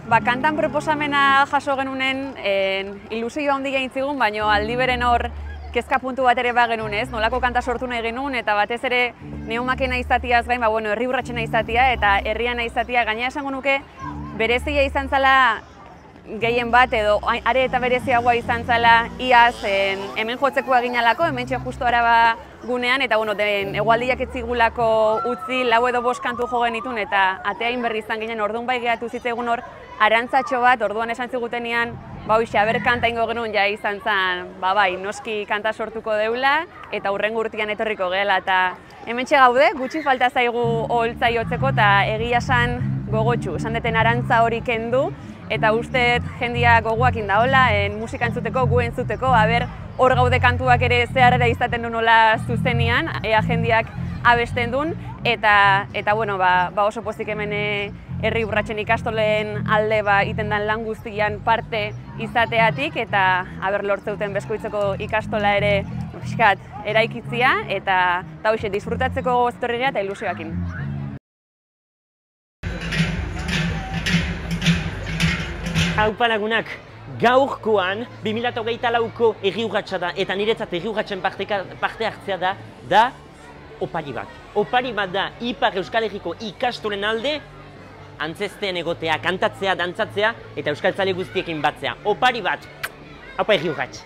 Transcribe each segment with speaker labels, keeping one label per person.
Speaker 1: kantan proposamena jaso genunen ilusio handia egin zigun, baina aldi beren hor kezka puntu bat ere genuen ez, nolako kanta sortu nahi genuen, eta batez ere neumakena izatiaz gain, herri urratsena izatia eta herriana izatia, gaina esango nuke berezia izan zala gehien bat edo are eta bereziagoa izan zala iaz hemen jotzeko eginalako, hemen justu Araba gunean, eta hegoaldiak ez zigulako utzi 4 edo 5 kantu jo genitun eta ateain berri izan ginen, orduan bai geratu zitzaigun hor arantzatxo bat, orduan esan zigutenian aber kanta ingo genuen ja izan zen, bai, noski kanta sortuko deula eta hurrengo urtean etorriko gela, eta hementxe gaude, gutxi falta zaigu oholtza jotzeko eta egia esan gogotsu, esan deten arantza hori kendu, eta uste jendia gogoakin daola, musika entzuteko, gu entzuteko, hor gaude kantuak ere zeharrera izaten du nola zuzenian, ea jendiak abesten duen, eta oso pozik hemen herri urratsen ikastolen alde iten den lan guztian parte izateatik, eta lortzeuten Beskoitzeko ikastola ere eraikitzia, eta disfrutatzeko goztorria eta ilusioakin.
Speaker 2: Haupa lagunak, gaurkoan 2024ko herri urratsa da, eta niretzat herri urratsen parte hartzea da opari bat. Opari bat da Ipar Euskal Herriko ikastolen alde antzesten egotea, kantatzea, dantzatzea eta euskaltzale guztiekin batzea. Opari bat, haupa herri urrats.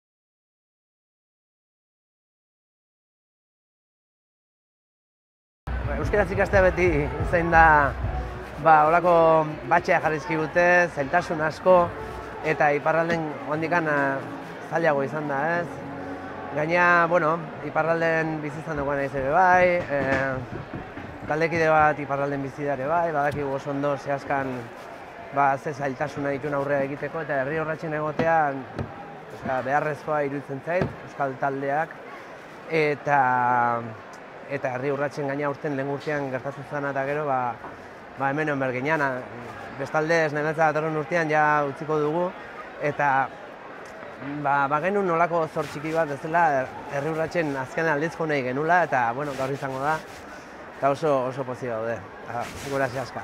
Speaker 3: Euskaraz ikastea beti zein da horako batxea jarrizkigute, zailtasun asko, eta iparralden handikan zailago izan da, ez? Gaina, iparralden bizi izan dugu nahiz ere bai, taldekide bat iparralden bizi dare bai, badakigu oso ondo zehazkan ze zailtasuna dituen aurrera egiteko, eta herri urratsen egotea beharrezkoa iruditzen zait, euskal taldeak, eta herri urratsen gaina urten lehen urtean gertatu zana eta gero, hemen egon berginean, bestalde esnenetza datorren urtean ja utziko dugu, eta genuen nolako zor txiki bat ez dela herri urratsen azken aldizko nahi genula, eta gaur izango da, eta oso pozik daude, gura zehazka.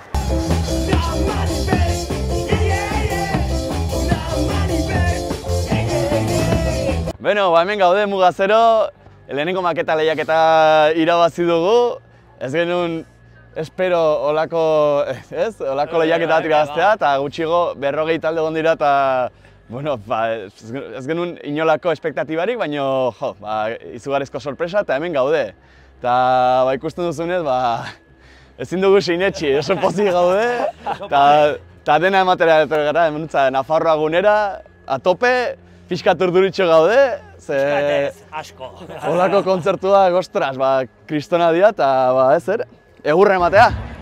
Speaker 4: Hemen gaude Mugazero, lehenengo maketa lehiaketa irabazi dugu, ez genuen espero olako lehiaketa bat irabaztea, eta gutxigo 40 talde egon dira, eta ez genuen inolako espektatibarik, baina izugarrizko sorpresa, eta hemen gaude. Eta ikusten duzunez, ezin dugu sinetxi, oso pozik gaude, eta dena ematera etorri gara, hemen Nafarroa gunera, atope, pixka turduritxo gaude,
Speaker 2: asko.
Speaker 4: Olako kontzertuak, ostras, kristona dira, eta egurra ematea.